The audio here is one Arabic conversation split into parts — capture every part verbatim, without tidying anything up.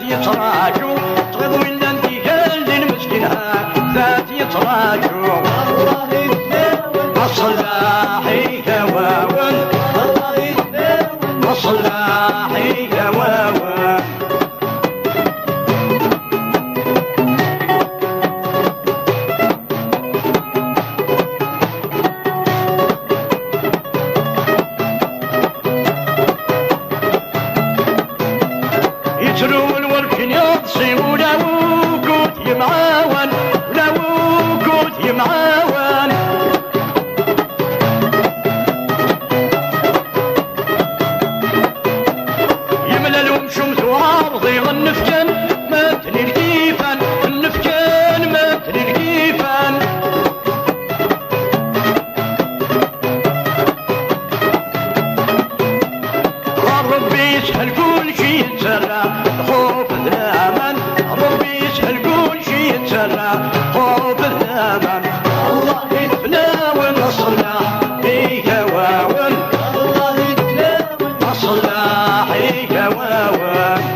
يتراجو تغيظ ولا انتي قال المسكينها ذات يتراجو الله يتلاون مصلاحي هواون الله يتلاون مصلاحي هواون يجروا الوركن يضصي ولا وقود يمعاون ولا وقود يمعاون يملى لهم شمس وعرضي النفكان ما تني الكيفان النفكان ما تني الكيفان ربي يسهل كل شي يتسرى خوف الأمان ربي يسهل كل شي يتسرى خوف الأمان الله يتلاون مصلاحي هواون الله يتلاون مصلاحي هواون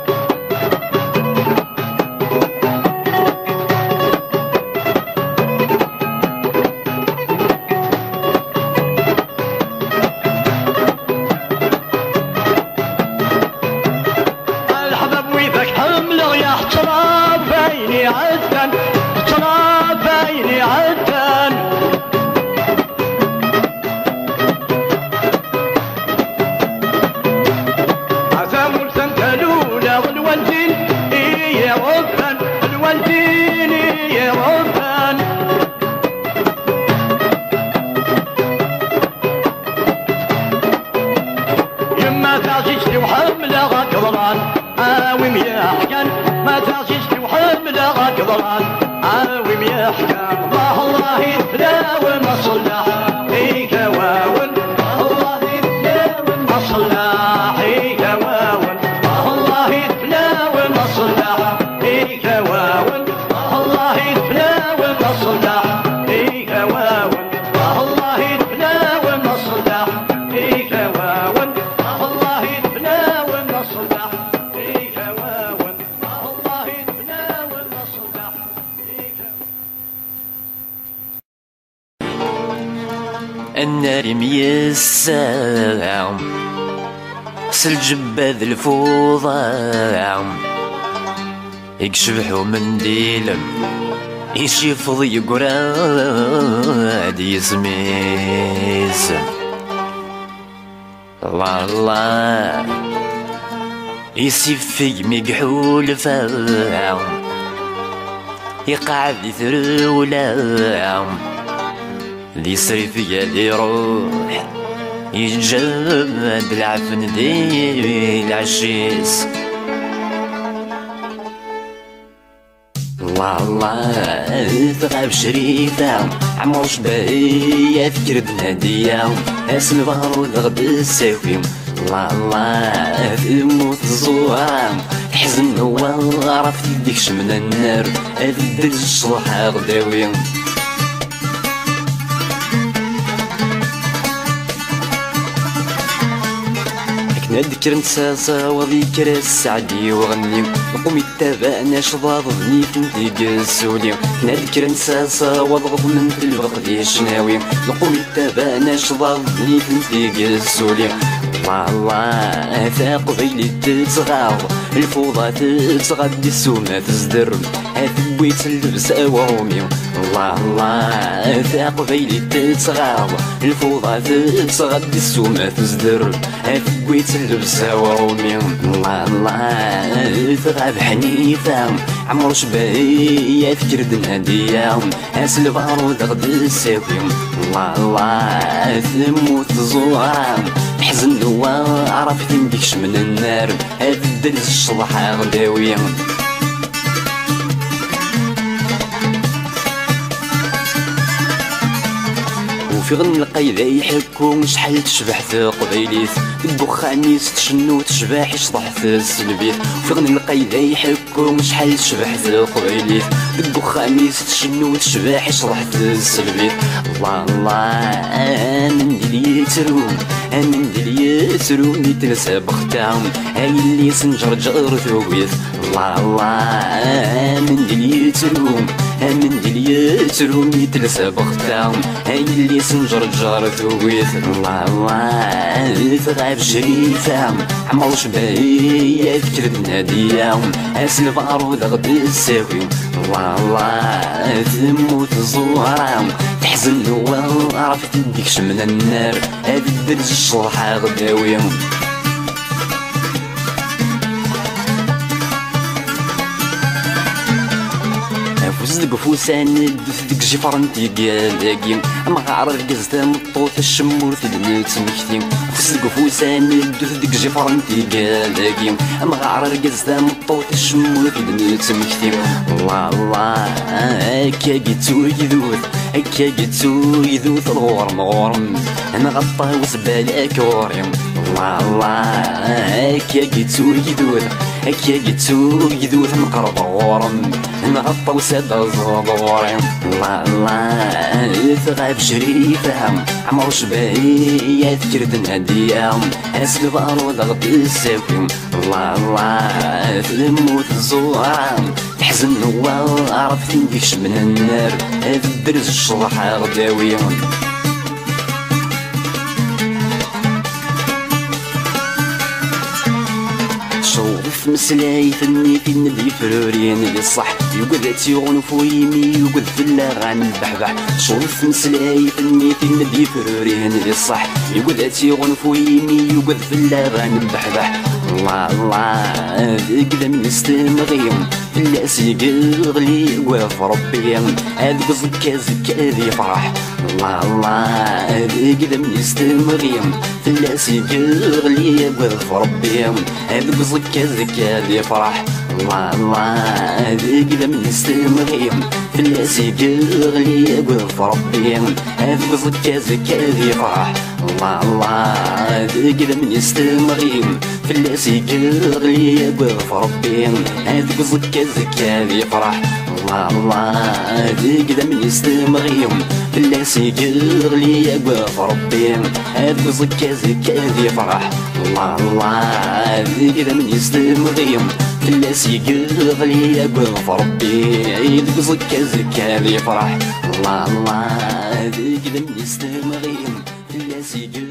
طرافيني عدن طرافيني عدن عزام السنة الأولى والوالدين يا ربان الوالدين يا ربان يما تعزيزتي وحملة غدران عاوم يا حكان ما تعزيزتي وحملة غدران عاوم يا حكام الله الله يتلاون مصلاحي هواون الله يتلاون مصلاحي هواون الله يتلاون مصلاحي هواون الله يتلاون مصلاحي هواون الله يتلاون مصلاحي هواون الله يتلاون مصلاحي هواون الله يتلاون مصلاحي النار ميسام سالجباد الفوضى يكشبحو منديل يشيفض يقراد يسميس الله الله يسفي مقحول فاهم يقعد يثرولا اللي يصرف يدي يروح يجمد العفن دي العشيس الله الله ثقاب شريفة عمر شباهية فكر بنادية اسم بارود غد الساوي الله الله في موت الزوام حزن هو عرفت يديكش من النار هذا الشطحة غداوي نذكر نساسا وذكر السعدي وغني نقوم يتابعنا شضاض ظني فنتيق السولي نذكر نساسا وضغط من في البغدي شناوي نقوم يتابعنا شضاض ظني فنتيق السولي الله الله ثاق بيلي تتغاض الفوضى تتغدي السومة تزدر هثبويت اللبس أوامي الله الله ثاق بيلي تتغاض الفوضى تتغدي السومة تزدر هثبويت اللبس أوامي الله الله ثغاب حنيفة عمر شباهية فكر دنادية أسل بارود غد الساوي الله الله ثموت زوام حزن هو عرفت مديكش من النار هاد الدلز الشضحة غداوية وفي غن القيدة يحكو شحال تشبح في قبيليت الدخانيس تشنو تشبح يشطح في السلبيت وفي غن القيدة يحكو شحال تشبح في قبيليت الدخانيس تشنو تشبح يشطح في السلبيت الله الله من اللي يتروم من اللي يتروم يتنسى بختام هاي اللي سنجر جر ثوبيت الله الله من دل يتروم من دل يتروم يتلسى بختاهم هاي اللي سنجر جار ثويت الله الله تغاب شريفة عمر شباهية فكر بناديهم اسل بارود غد الساوي الله الله تموت الزهرة تحزن نوال عرفت نديكش من النار هاد الدرج الشرحة غداويهم فوزدك فوسان دك جفرنتي قالكي ما عرف قزتا مطوط الشمور في دنيت مكتي فوزدك فوسان دك جفرنتي قالكي ما عرف قزتا مطوط الشمور في دنيت مكتي الله الله كي جيتو يذوث كي جيتو يذوث الغورم غورم انا غطا وسبالك وريم الله الله كي جيتو يذوث كي جيتو يذوث مقرب غورم نغطى وسادة الزضوري الله الله تغاب شريفة عمر شباهية تكرد نادية اسل بارود غد الساوي الله الله تموت الزهرة تحزن نوال عرفت نديكش من النار هاد الدرز الشرحة غداوية شوف مسلاي فني في النبي فرورين اللي صح يقعد تيغون فويمي يقعد في اللاغان البحبح شوف مسلاي فني في النبي فرورين اللي صح يقعد تيغون فويمي يقعد في اللاغان البحبح الله الله كذا من يستمغيهم لا سيقغلي وف ربي هذيك زكا زكا ذي فرح الله الله كذا من يستمغيهم لا سيقغلي وف ربي هذيك زكا زكا ذي فرح الله الله كذا من يستمغيهم لا سيقغلي وف ربي هذيك زكا زكا ذي فرح الله الله كذا من يستمغيهم لا سيقغلي وف ربي هذيك زكا زكا ذي فرح الله الله كذا من يستمغيهم لا سيقغلي وف ربي هذيك زكا زكا ذي فرح الله الله كذا من يستمغيهم لا سيقغلي وف ربي هذيك زكا زكا ذي فرح الله الله كذا من يستمغيهم لا سيقغلي